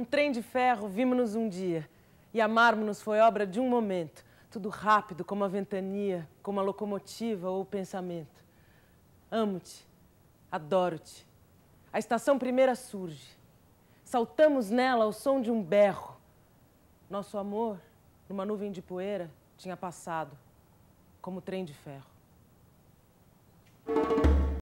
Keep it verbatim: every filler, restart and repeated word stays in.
trem de ferro vimos-nos um dia, e amarmos-nos foi obra de um momento, tudo rápido como a ventania, como a locomotiva ou o pensamento. Amo-te, adoro-te. A estação primeira surge. Saltamos nela ao som de um berro. Nosso amor, numa nuvem de poeira, tinha passado, como trem de ferro.